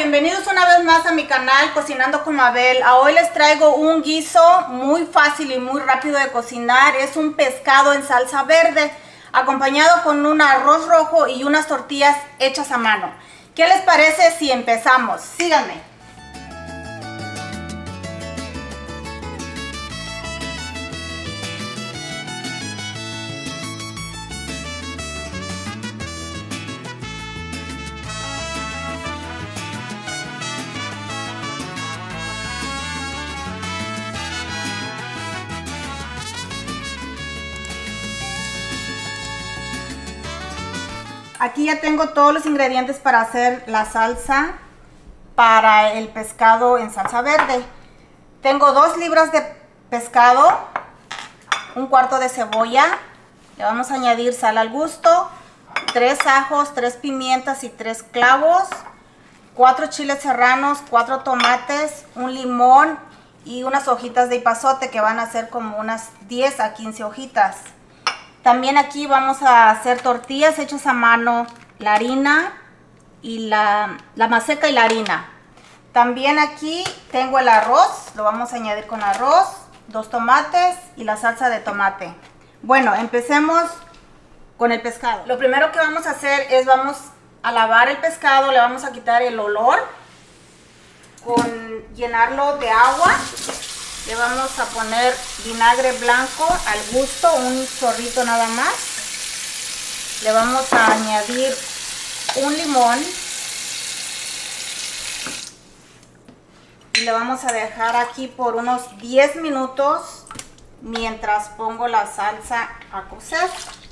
bienvenidos una vez más a mi canal Cocinando con Mabel. Hoy les traigo un guiso muy fácil y muy rápido de cocinar. Es un pescado en salsa verde acompañado con un arroz rojo y unas tortillas hechas a mano. ¿Qué les parece si empezamos? Síganme. Aquí ya tengo todos los ingredientes para hacer la salsa para el pescado en salsa verde. Tengo 2 libras de pescado, un cuarto de cebolla, le vamos a añadir sal al gusto, 3 ajos, 3 pimientas y 3 clavos, 4 chiles serranos, 4 tomates, un limón y unas hojitas de epazote que van a ser como unas 10 a 15 hojitas. También aquí vamos a hacer tortillas hechas a mano, la harina y la maseca y la harina. También aquí tengo el arroz, lo vamos a añadir con arroz, 2 tomates y la salsa de tomate. Bueno, empecemos con el pescado. Lo primero que vamos a hacer es vamos a lavar el pescado, le vamos a quitar el olor con llenarlo de agua. Le vamos a poner vinagre blanco al gusto, un chorrito nada más. Le vamos a añadir un limón. Y le vamos a dejar aquí por unos 10 minutos mientras pongo la salsa a cocer.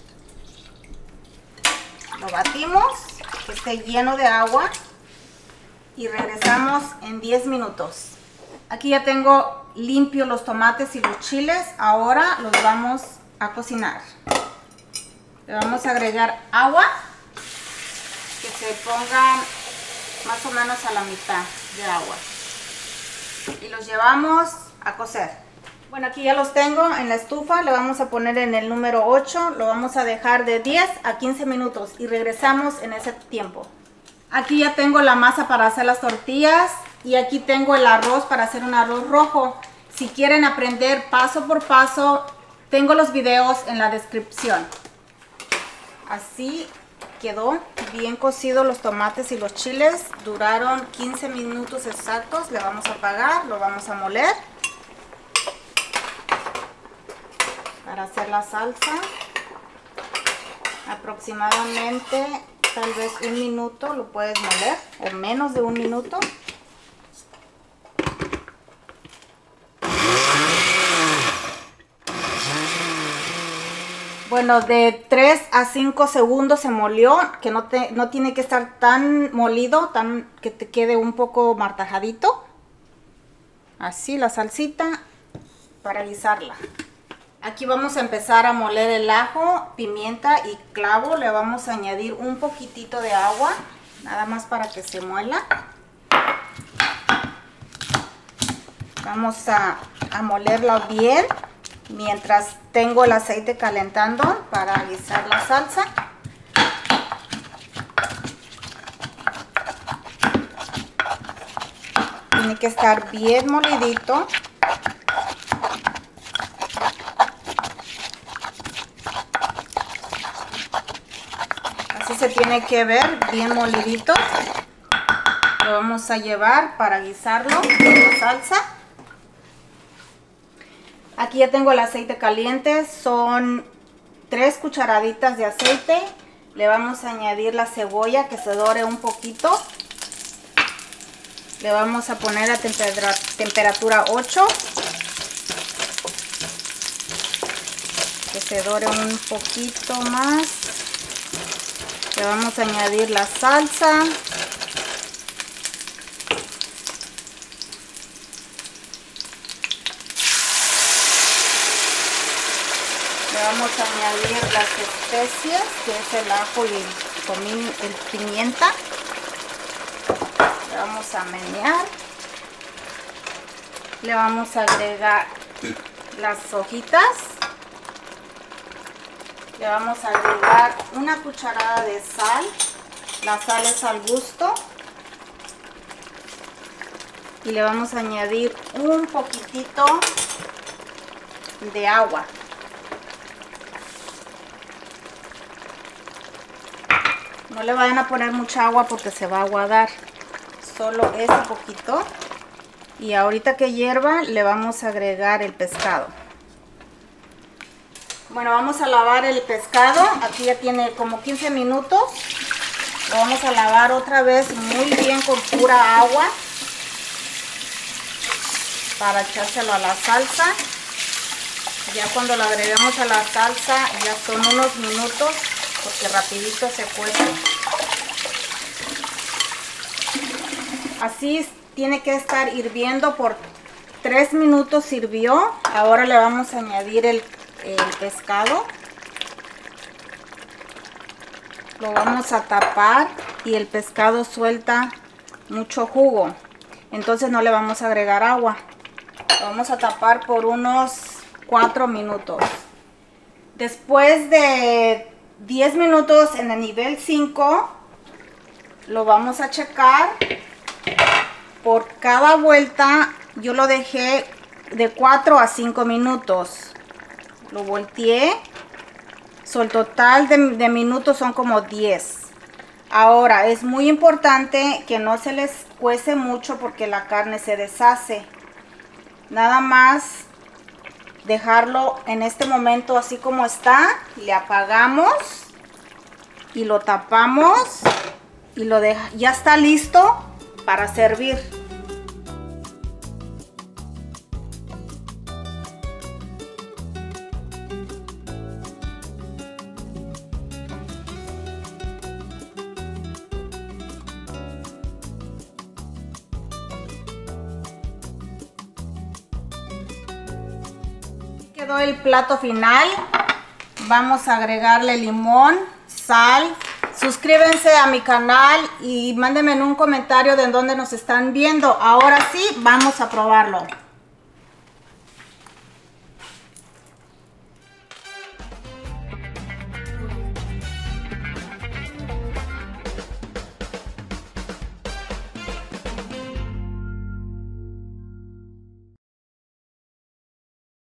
Lo batimos, que esté lleno de agua. Y regresamos en 10 minutos. Aquí ya tengo limpio los tomates y los chiles. Ahora los vamos a cocinar. Le vamos a agregar agua que se pongan más o menos a la mitad de agua y los llevamos a cocer. Bueno, aquí ya los tengo en la estufa. Le vamos a poner en el número 8. Lo vamos a dejar de 10 a 15 minutos y regresamos en ese tiempo. Aquí ya tengo la masa para hacer las tortillas. Y aquí tengo el arroz para hacer un arroz rojo. Si quieren aprender paso por paso, tengo los videos en la descripción. Así quedó bien cocido los tomates y los chiles. Duraron 15 minutos exactos. Le vamos a apagar, lo vamos a moler para hacer la salsa. Aproximadamente tal vez 1 minuto lo puedes moler, o menos de 1 minuto. Bueno, de 3 a 5 segundos se molió, que no tiene que estar tan molido, que te quede un poco martajadito. Así la salsita para guisarla. Aquí vamos a empezar a moler el ajo, pimienta y clavo. Le vamos a añadir un poquitito de agua, nada más para que se muela. Vamos a molerla bien. Mientras tengo el aceite calentando para guisar la salsa. Tiene que estar bien molidito. Así se tiene que ver, bien molidito. Lo vamos a llevar para guisarlo con la salsa. Aquí ya tengo el aceite caliente, son 3 cucharaditas de aceite. Le vamos a añadir la cebolla que se dore un poquito. Le vamos a poner a temperatura 8. Que se dore un poquito más. Le vamos a añadir la salsa. Vamos a añadir las especias, que es el ajo y el pimienta. Le vamos a menear. Le vamos a agregar las hojitas. Le vamos a agregar 1 cucharada de sal. La sal es al gusto. y le vamos a añadir un poquitito de agua. No le vayan a poner mucha agua porque se va a aguadar, solo ese poquito. Y ahorita que hierva le vamos a agregar el pescado. Bueno, vamos a lavar el pescado. Aquí ya tiene como 15 minutos. Lo vamos a lavar otra vez muy bien con pura agua para echárselo a la salsa. Ya cuando lo agreguemos a la salsa ya son unos minutos porque rapidito se cuece. Así tiene que estar hirviendo por 3 minutos. Hirvió. Ahora le vamos a añadir el pescado. Lo vamos a tapar y el pescado suelta mucho jugo. Entonces no le vamos a agregar agua. Lo vamos a tapar por unos 4 minutos. Después de 10 minutos en el nivel 5, lo vamos a checar. Por cada vuelta yo lo dejé de 4 a 5 minutos. Lo volteé. El total de minutos son como 10. Ahora es muy importante que no se les cuece mucho porque la carne se deshace. Nada más dejarlo en este momento así como está. Le apagamos y lo tapamos y ya está listo para servir. Quedó el plato final. Vamos a agregarle limón, sal. Suscríbanse a mi canal y mándenme en un comentario de dónde nos están viendo. Ahora sí, vamos a probarlo.